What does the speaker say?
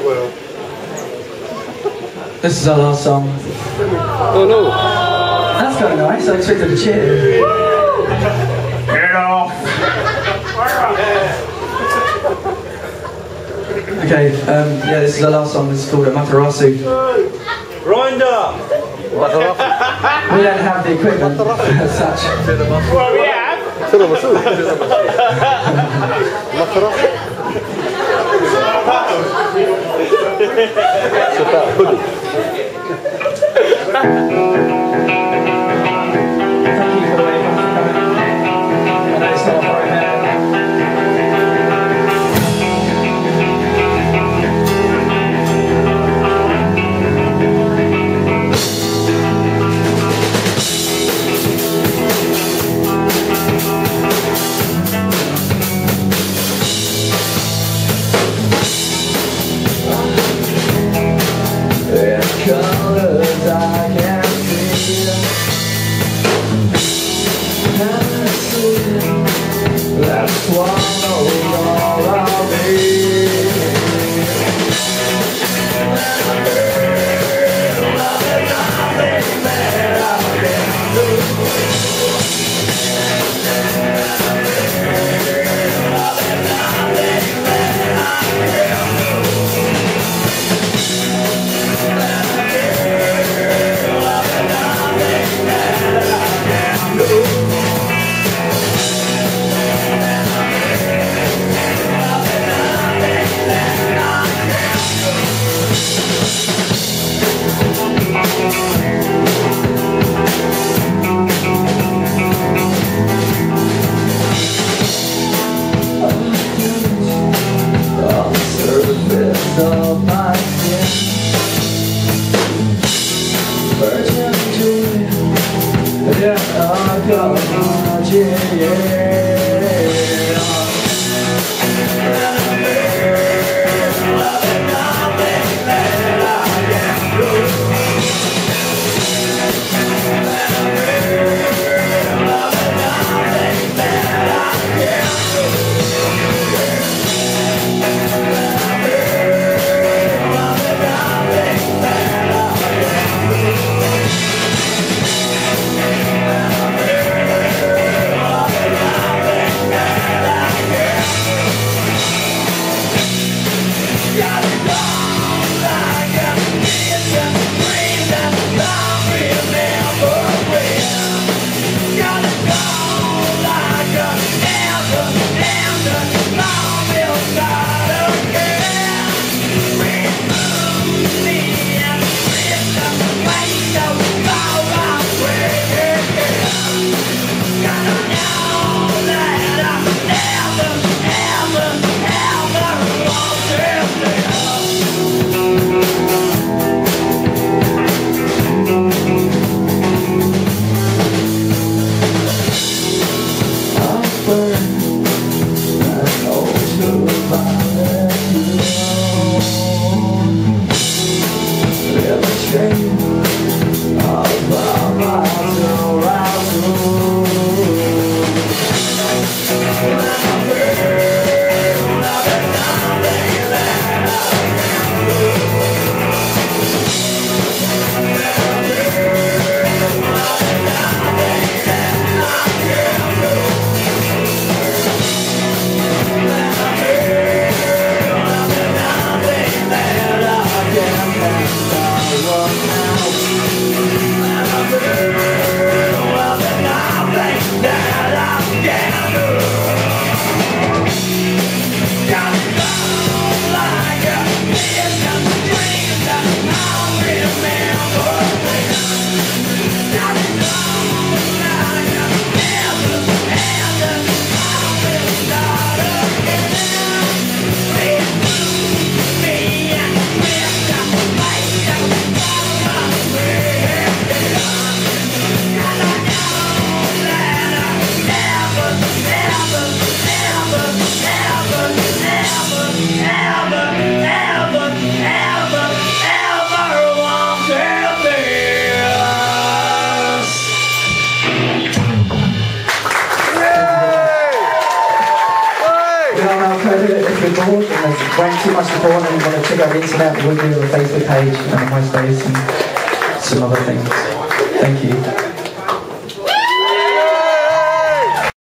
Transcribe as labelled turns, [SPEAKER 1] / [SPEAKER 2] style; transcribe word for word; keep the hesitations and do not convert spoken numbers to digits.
[SPEAKER 1] This is our last song.
[SPEAKER 2] Oh no!
[SPEAKER 1] That's kind of nice. I expected a cheer. Get off! Okay, um, yeah, this is our last song. This is called Amatarsu.
[SPEAKER 3] Grinder!
[SPEAKER 1] We don't have the equipment as such.
[SPEAKER 3] Well, we have!
[SPEAKER 1] Colors I can see, that's swallowed all of me. Love is nothing that I can do. Love is nothing that I can do. Of my skin, virgin joy, yeah, I got my yeah. won't too much support and you want to check out the internet, we'll do a Facebook page and a MySpace and some other things. Thank you.